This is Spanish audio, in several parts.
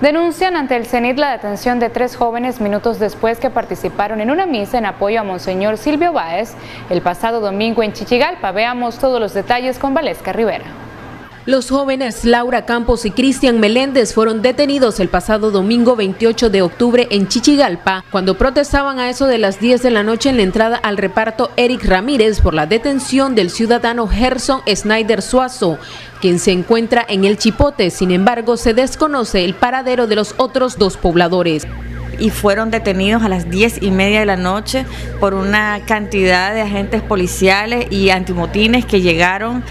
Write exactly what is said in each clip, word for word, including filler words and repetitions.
Denuncian ante el CENIT la detención de tres jóvenes minutos después que participaron en una misa en apoyo a Monseñor Silvio Báez el pasado domingo en Chichigalpa. Veamos todos los detalles con Valesca Rivera. Los jóvenes Laura Campos y Cristian Meléndez fueron detenidos el pasado domingo veintiocho de octubre en Chichigalpa, cuando protestaban a eso de las diez de la noche en la entrada al reparto Eric Ramírez por la detención del ciudadano Gerson Snyder Suazo, quien se encuentra en el Chipote. Sin embargo, se desconoce el paradero de los otros dos pobladores. Y fueron detenidos a las diez y media de la noche por una cantidad de agentes policiales y antimotines que llegaron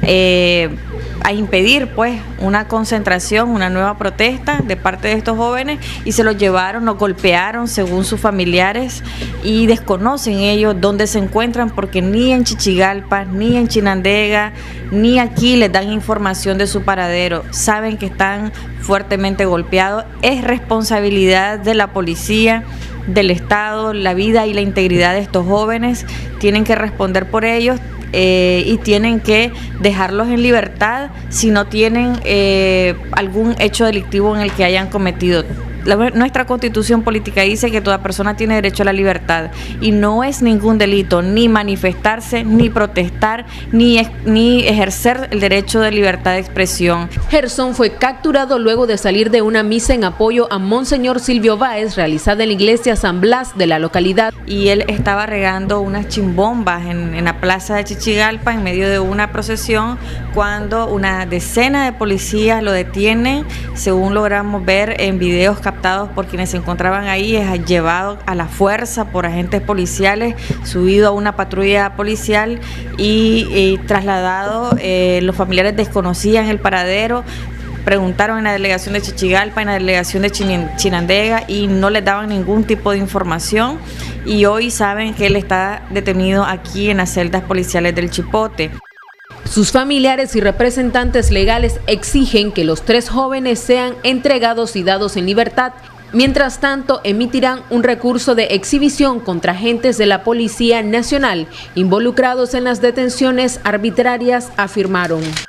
eh, a impedir pues una concentración, una nueva protesta de parte de estos jóvenes, y se los llevaron, los golpearon según sus familiares, y desconocen ellos dónde se encuentran, porque ni en Chichigalpa, ni en Chinandega, ni aquí les dan información de su paradero. Saben que están fuertemente golpeados. Es responsabilidad de la policía, del Estado, la vida y la integridad de estos jóvenes. Tienen que responder por ellos. Eh, y tienen que dejarlos en libertad si no tienen eh, algún hecho delictivo en el que hayan cometido. La, nuestra Constitución política dice que toda persona tiene derecho a la libertad, y no es ningún delito ni manifestarse, ni protestar, ni, ni ejercer el derecho de libertad de expresión. Gerson fue capturado luego de salir de una misa en apoyo a Monseñor Silvio Báez realizada en la iglesia San Blas de la localidad. Y él estaba regando unas chimbombas en, en la plaza de Chichigalpa en medio de una procesión, cuando una decena de policías lo detienen. Según logramos ver en videos captados por quienes se encontraban ahí, es llevado a la fuerza por agentes policiales, subido a una patrulla policial y, y trasladado. Eh, los familiares desconocían el paradero, preguntaron en la delegación de Chichigalpa, en la delegación de Chinandega, y no les daban ningún tipo de información, y hoy saben que él está detenido aquí en las celdas policiales del Chipote. Sus familiares y representantes legales exigen que los tres jóvenes sean entregados y dados en libertad. Mientras tanto, emitirán un recurso de exhibición contra agentes de la Policía Nacional involucrados en las detenciones arbitrarias, afirmaron.